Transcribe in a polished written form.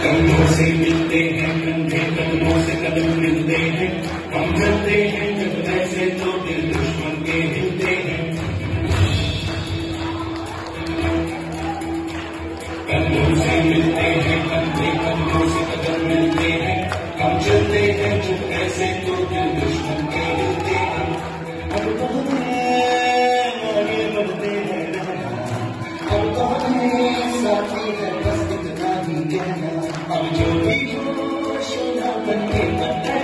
कदमों से मिलते हैं कंधे कदमों से कदम मिलते हैं हम चलते हैं जब ऐसे तो दिल दुश्मन के हिलते हैं कदमों से मिलते हैं कंधे कदमों से कदम मिलते हैं हम चलते हैं जब ऐसे तो दिल दुश्मन के हिलते हैं हम कौन है आगे बढ़ते हैं हम कौन है साथी है बस इतना ही कहना अब जो भी हो शोला बन के